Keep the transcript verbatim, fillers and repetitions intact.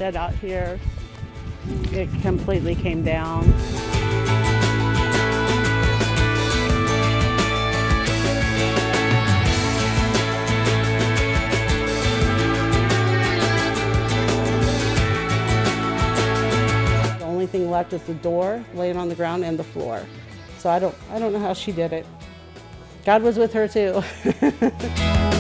shed out here. It completely came down. The only thing left is the door laying on the ground and the floor. So I don't, I don't know how she did it. God was with her too.